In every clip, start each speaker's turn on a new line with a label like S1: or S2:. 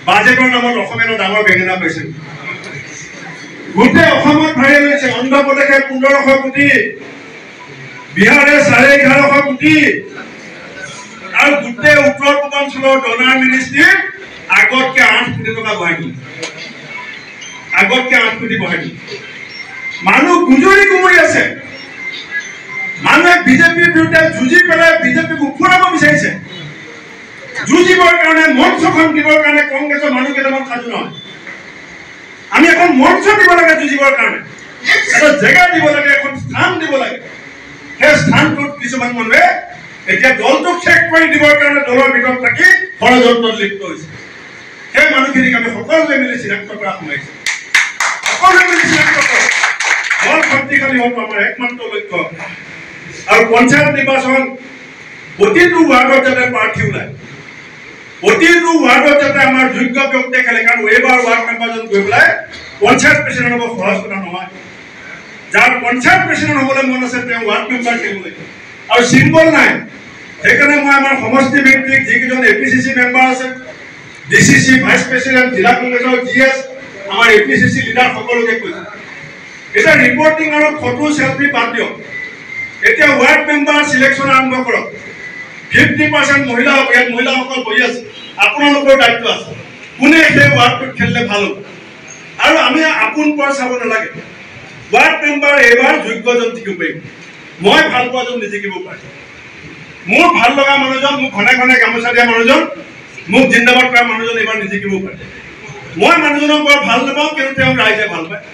S1: বাজেটৰ নামত অসমে ডাঙৰ বেঙেনা পাইছে গোটেই অসমত ভাঙি লৈছে অন্ধ্ৰ প্ৰদেশে 1500 কোটি বিহাৰে 1150 কোটি আৰু গোটেই উত্তৰ পূৰ্বাঞ্চলৰ ডনাৰ মিনিষ্ট্ৰী আগতকে 8 কোটি টকা বঢ়াই দিলে আগতকে 8 কোটি বঢ়াই দিলে মানুহ গুজৰি গুমৰি আছে মানুহে বিজেপিৰ বিৰুদ্ধে যুঁজি পেলাই বিজেপিক উফৰাব বিচাৰিছে যুঁজিবৰ কাৰণে মঞ্চখন দিবৰ কাৰণে কংগ্ৰেছৰ মানুহ কেইটামান সাজু নহয় আমি এখন মঞ্চ দিব লাগে যুঁজিবৰ কাৰণে এটা জেগা দিব লাগে এখন স্থান দিব লাগে সেই স্থানটোত কিছুমান মানুহে এতিয়া দলটোক চেক কৰি দিবৰ কাৰণে দলৰ ভিতৰত থাকি ষড়যন্ত্ৰত লিপ্ত হৈছে সেই মানুহখিনিক আমি সকলোৱে মিলি চিনাক্ত কৰা সোমাইছে সকলোৱে মিলি চিনাক্ত কৰা দল শক্তিশালী হোৱাটো আমাৰ একমাত্ৰ লক্ষ্য আৰু পঞ্চায়ত নিৰ্বাচন প্ৰতিটো ৱাৰ্ডত যাতে প্ৰাৰ্থী ওলায় প্ৰতিটো ৱাৰ্ডত যাতে আমাৰ যোগ্য ব্যক্তিয়ে খেলে কাৰণ এইবাৰ ৱাৰ্ড মেম্বাৰজন গৈ পেলাই পঞ্চায়ত প্ৰেচিডেণ্ট হ'ব সহজ কথা নহয় যাৰ পঞ্চায়ত প্ৰেচিডেণ্ট হ'বলৈ মন আছে তেওঁ ৱাৰ্ড মেম্বাৰ খেলিব লাগিব আৰু চিম্বল নাই সেইকাৰণে মই আমাৰ সমষ্টি ভিত্তিক যিকেইজন এপিচিচি মেম্বাৰ আছে ডিচিচি ভাইচ প্ৰেচিডেণ্ট জিলা কংগ্ৰেছৰ জিএছ আমাৰ এপিচিচি লিডাৰ সকলোকে কৈছে এটা ৰিপৰ্টিং আৰু ফটো সেলফি বাদ দিয়ক এতিয়া ৱাৰ্ড মেম্বাৰ সিলেকশ্যন আৰম্ভ কৰক 50% মহিলা হ'ব ইয়াত মহিলাসকল বহি আছে আপোনালোকৰ দায়িত্ব আছে কোনে সেই ৱাৰ্ডটোত খেলিলে ভাল হ'ব আৰু আমি আপোন পৰা চাব নালাগে ৱাৰ্ড মেম্বাৰ এইবাৰ যোগ্যজন জিকিব পাৰিব মই ভাল পোৱাজন নিজিকিব পাৰিম মোৰ ভাল লগা মানুহজন মোক ঘনে ঘনে গামোচা দিয়া মানুহজন মোক জিন্দাবাদ কৰা মানুহজন এইবাৰ নিজিকিব পাৰে মই মানুহজনক বৰ ভাল নাপাওঁ কিন্তু তেওঁ ৰাইজে ভাল পায়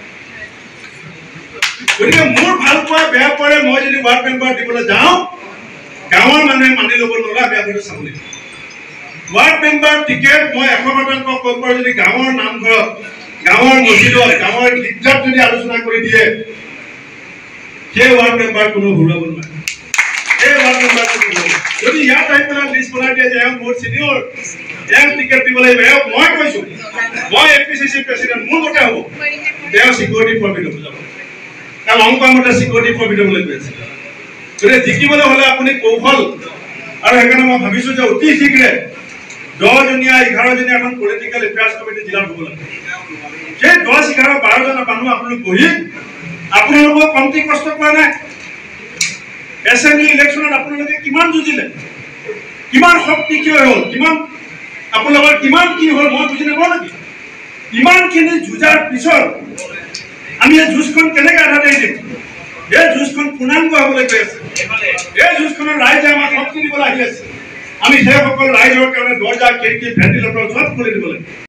S1: গতিকে মোৰ ভাল পোৱা বেয়া পৰে মই যদি ৱাৰ্ড মেম্বাৰ দিবলৈ যাওঁ গাঁৱৰ মানুহে মানি ল'ব নোৱাৰা বেয়া কৰি চাব লাগিব ৱাৰ্ড মেম্বাৰ টিকেট মই 100% কৈ পাৰোঁ যদি গাঁৱৰ নামঘৰত গাঁৱৰ মছজিদত গাঁৱৰ গীৰ্জাত যদি আলোচনা কৰি দিয়ে সেই ৱাৰ্ড মেম্বাৰ কোনো ঘূৰাব নোৱাৰে সেই ৱাৰ্ড মেম্বাৰ যদি ইয়াত আহি পেলাই লিষ্ট বনাই দিয়ে যে এওঁ বহুত চিনিয়ৰ এওঁ টিকেট দিব লাগিব এওঁ মই কৈছোঁ মই এপিচিচি প্ৰেচিডেণ্ট মোৰ মতে হ'ব তেওঁ চিকিউৰিটি ফৰ্মিট হ'ব যাব কাৰণ অংক মতে চিকিউৰিটি ফৰ্মিট হ'বলৈ গৈ আছে গতিকে জিকিবলৈ হ'লে আপুনি কৌশল আৰু সেইকাৰণে মই ভাবিছোঁ যে অতি শীঘ্ৰে 10জনীয়া 11জনীয়া এখন পলিটিকেল এফেয়াৰ্ছ কমিটি জিলাত হ'ব লাগে সেই 10, 11, 12জন মানুহ আপোনালোক বহি আপোনালোকৰ কমটি কষ্ট কৰা নাই এছেম্বলি ইলেকশ্যনত আপোনালোকে কিমান যুঁজিলে কিমান শক্তি কিয় হ'ল কিমান আপোনালোকৰ কিমান কি হ'ল মই বুজি নাপাওঁ নেকি ইমানখিনি যুঁজাৰ পিছত আমি এই যুঁজখন কেনেকৈ আধা দি দিম এই যুঁজখন পূৰ্ণাংগ হ'বলৈ গৈ আছে এই যুঁজখনৰ ৰাইজে আমাক শক্তি দিবলৈ আহি আছে আমি সেইসকল ৰাইজৰ কাৰণে দৰ্জা খিৰিকী ভেণ্টিলেটৰ চব খুলি দিব লাগিব